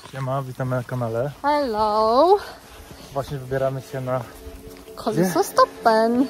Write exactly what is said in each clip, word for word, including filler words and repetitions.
Siema, witamy na kanale. Hello! Właśnie wybieramy się na... Kolso stopen.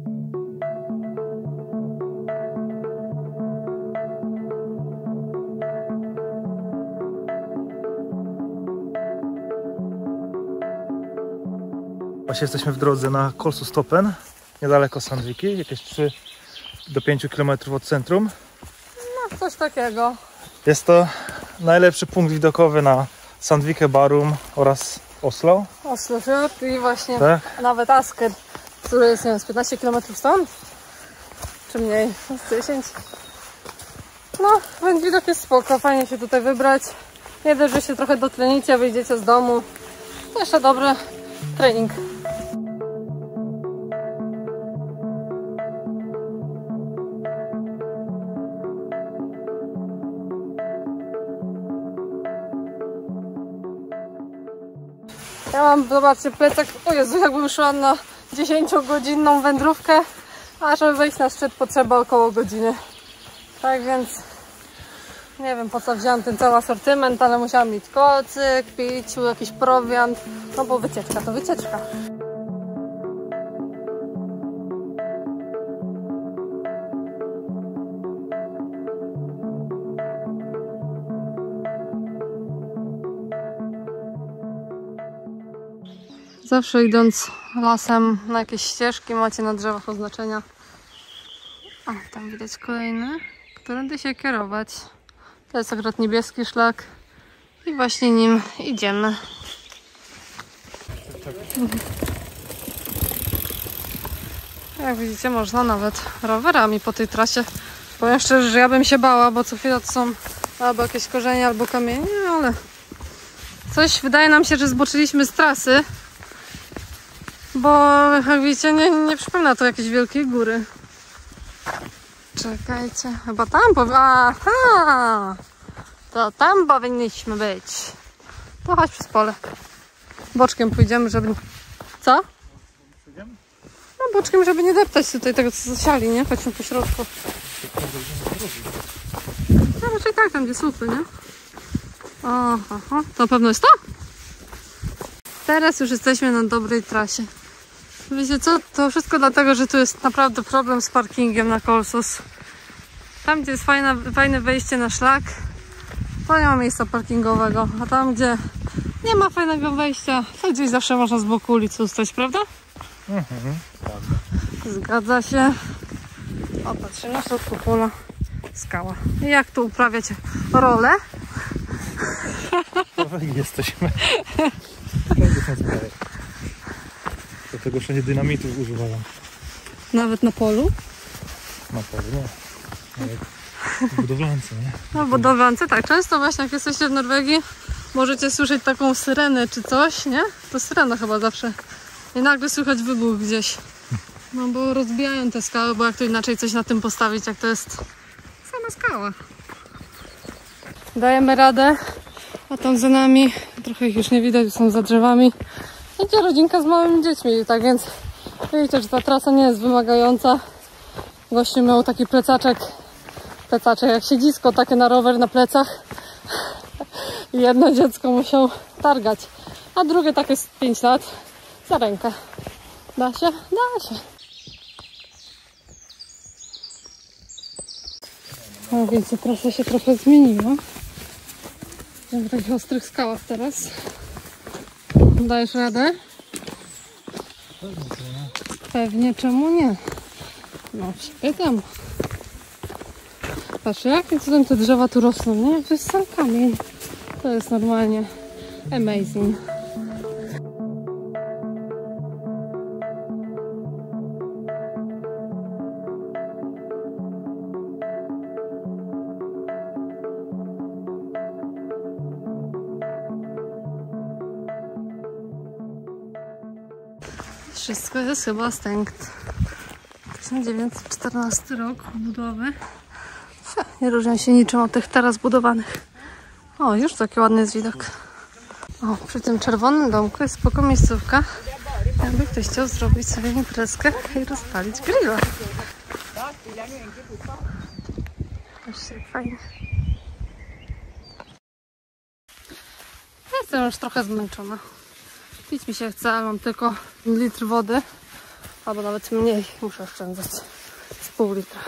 Właśnie jesteśmy w drodze na Kolso stopen, niedaleko Sandviki, jakieś trzy do pięciu kilometrów od centrum. No, coś takiego. Jest to najlepszy punkt widokowy na Sandviken, Bærum oraz Oslo. Oslo i właśnie Tak? nawet Asker, który jest, nie wiem, z piętnaście kilometrów stąd? Czy mniej? Z dziesięć? No, ten widok jest spoko, fajnie się tutaj wybrać. Nie dość, że się trochę dotlenicie, wyjdziecie z domu. To jeszcze dobry trening. Ja mam, zobaczcie, plecak, o Jezu, jakbym szła na dziesięciogodzinną wędrówkę, a żeby wejść na szczyt potrzeba około godziny. Tak więc nie wiem, po co wziąłem ten cały asortyment, ale musiałam mieć kocyk, piciu, jakiś prowiant, no bo wycieczka to wycieczka. Zawsze idąc lasem na jakieś ścieżki macie na drzewach oznaczenia. O, tam widać kolejny, którędy się kierować. To jest akurat niebieski szlak i właśnie nim idziemy. Jak widzicie, można nawet rowerami po tej trasie. Powiem szczerze, że ja bym się bała, bo co chwilę to są albo jakieś korzenie, albo kamienie, ale coś wydaje nam się, że zboczyliśmy z trasy. Bo jak widzicie, nie, nie przypomina to jakiejś wielkiej góry. Czekajcie, chyba tam powi... Aha! To tam powinniśmy być. To chodź przez pole. Boczkiem pójdziemy, żeby... Co? No boczkiem, żeby nie deptać tutaj tego, co zasiali, nie? Chodźmy po środku. No raczej tak, tam gdzie słupy, nie? O, aha. To na pewno jest to? Teraz już jesteśmy na dobrej trasie. Wiecie co? To wszystko dlatego, że tu jest naprawdę problem z parkingiem na Kolsos. Tam, gdzie jest fajna, fajne wejście na szlak, to nie ma miejsca parkingowego. A tam, gdzie nie ma fajnego wejścia, to gdzieś zawsze można z boku ulicy ustać, prawda? Mhm, prawda. Zgadza się. O, patrzę, na środku pola skała. I jak tu uprawiać rolę? Jesteśmy. Do tego wszędzie dynamitów używają. Nawet na polu? Na polu, nie. Nawet w budowlance, nie? No w budowlance, tak. Często właśnie jak jesteście w Norwegii, możecie słyszeć taką syrenę czy coś, nie? To syrena chyba zawsze. I nagle słychać wybuch gdzieś. No bo rozbijają te skały, bo jak to inaczej coś na tym postawić, jak to jest sama skała. Dajemy radę. A tam za nami, trochę ich już nie widać, są za drzewami. Idzie rodzinka z małymi dziećmi, tak więc widzicie, że ta trasa nie jest wymagająca. Gościu miał taki plecaczek, plecaczek jak siedzisko takie na rower na plecach. I jedno dziecko musiał targać, a drugie takie z pięć lat za rękę. Da się? Da się. O, więc trasa się trochę zmieniła. W takich ostrych skałach teraz. Dajesz radę? Pewnie, czemu nie? No, przypytam. Patrz, jakim cudem te drzewa tu rosną, nie? To jest sam kamień. To jest normalnie amazing. Wszystko jest chyba stękt. tysiąc dziewięćset czternasty rok budowy. Nie różnią się niczym od tych teraz budowanych. O, już taki ładny jest widok. O, przy tym czerwonym domku jest spoko miejscówka. Jakby ktoś chciał zrobić sobie imprezkę i rozpalić grilla. Patrzcie, jak fajnie. jestem już trochę zmęczona. Pić mi się chce, mam tylko litr wody. Albo nawet mniej, muszę oszczędzać. Z pół litra.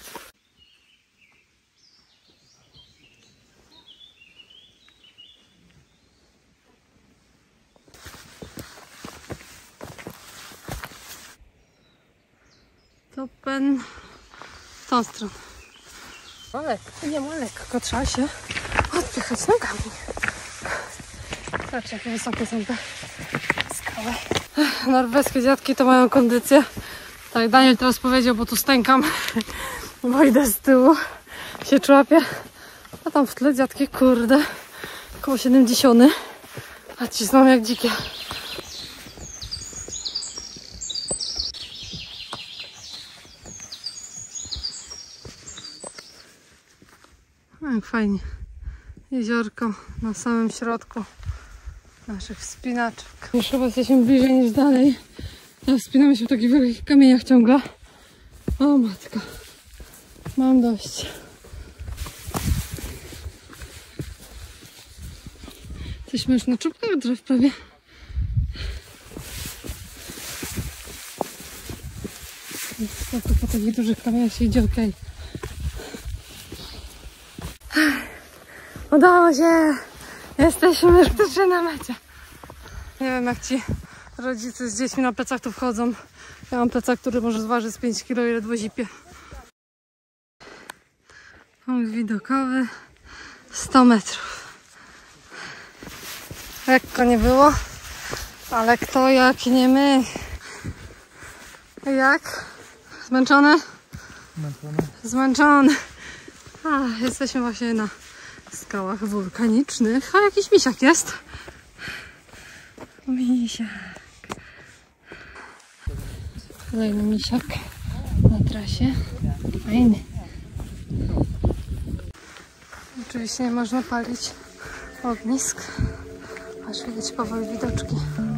Stopen w tą stronę. O, lekko, nie ma lekko, trzeba się odpychać nogami. Zobaczcie, jakie wysokie są te skały. Norweskie dziadki to mają kondycję. Tak, Daniel teraz powiedział, bo tu stękam, bo idę z tyłu, się człapię. A tam w tle dziadki, kurde, około siedemdziesiąt. A cisną jak dzikie. No jak fajnie. Jeziorko na samym środku naszych wspinaczek. Już chyba jesteśmy bliżej niż dalej. A wspinamy się w takich wielkich kamieniach ciągle. O matko. Mam dość. Jesteśmy już na czubkach drzew prawie. Po, po takich dużych kamieniach się idzie okej. Udało się! Jesteśmy już praktycznie na mecie. Nie wiem, jak ci rodzice z dziećmi na plecach tu wchodzą. Ja mam plecak, który może zważyć z pięć kilo i ledwo zipie. Punkt widokowy sto metrów. Lekko nie było, ale kto jak nie my. Jak? Zmęczony? Zmęczony. Zmęczony. A, jesteśmy właśnie na skałach wulkanicznych. A jakiś misiak jest. Misiak. Kolejny misiak na trasie. Fajny. Oczywiście nie można palić ognisk, aż widać powoli widoczki.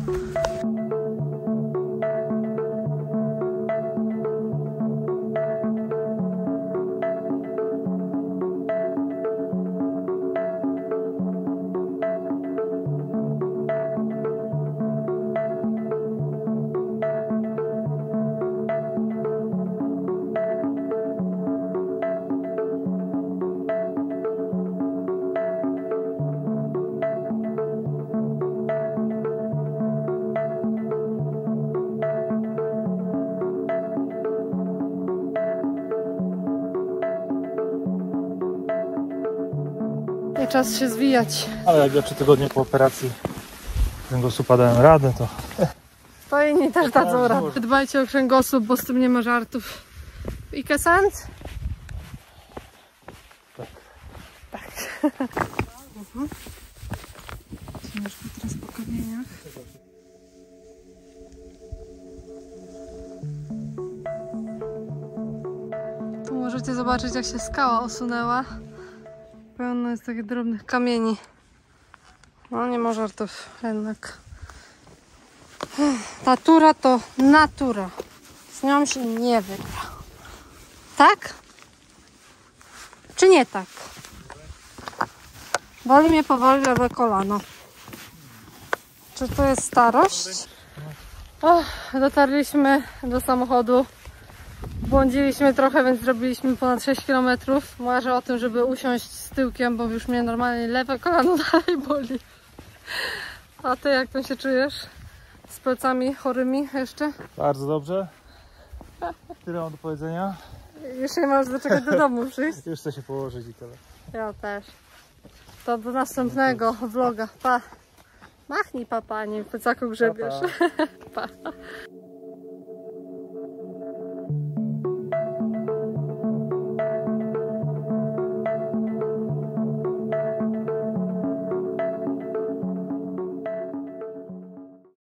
I czas się zwijać. Ale jak ja trzy tygodnie po operacji kręgosłupa dałem radę, to... To inni też dadzą radę. Dbajcie o kręgosłup, bo z tym nie ma żartów. Ike sens? Tak. Tak. Mhm. Ciężko teraz po kamieniach. Tu możecie zobaczyć, jak się skała osunęła. Pełno jest takich drobnych kamieni. No nie ma żartów jednak. Natura to natura. Z nią się nie wygra. Tak? Czy nie tak? Boli mnie powoli lewe kolano. Czy to jest starość? O, dotarliśmy do samochodu. Błądziliśmy trochę, więc zrobiliśmy ponad sześć kilometrów. Marzę o tym, żeby usiąść z tyłkiem, bo już mnie normalnie lewe kolano dalej boli. A ty jak tam się czujesz? Z plecami chorymi jeszcze? Bardzo dobrze. Tyle mam do powiedzenia. Jeszcze nie masz do czego do domu przyjść? Już chcę się położyć i tyle. Ja też. To do następnego vloga. Pa! Machnij papa, nie w plecaku grzebiesz. Pa, pa. Pa.